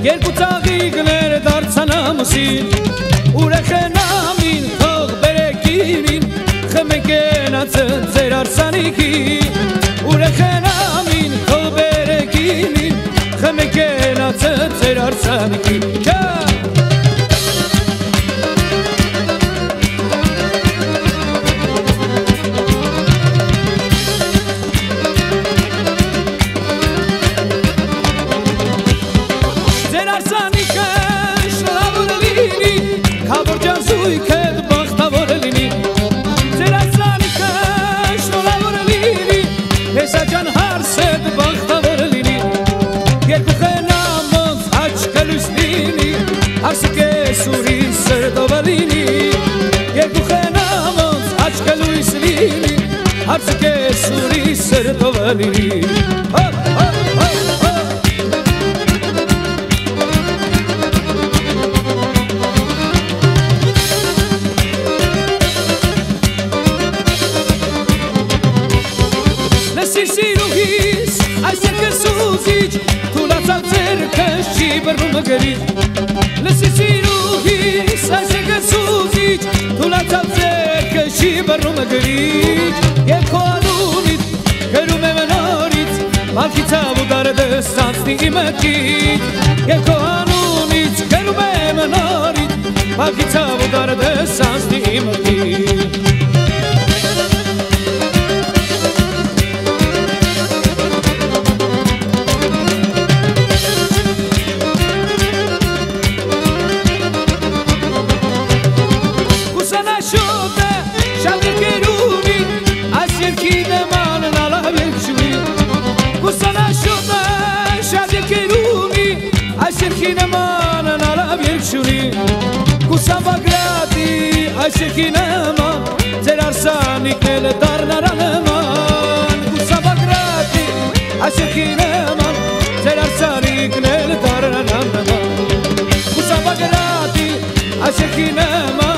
երկու ծաղիկներ դարձան ամուսին ուրախեն ամին թող բերեկինին խմեկենացը ձեր արսանիքին ուրախեն ամին թող բերեկինին խմեկենացը ձեր արսանիքին Arzike suri sırtovali Nesisiruhis ayseke suzic Tulatsal cerkeşi berrum gerit Nesisiruhis ayseke suzic Tulatsal cerkeşi berrum gerit Yekoanunit kerume menorit Malkita budarde sansni imekit Yekoanunit kerume menorit Malkita budarde sansni imekit Kusavagrati aşıkinema Terarsanikle darnaraneman Kusavagrati aşıkinema Terarsanikle darnaraneman Kusavagrati aşıkinema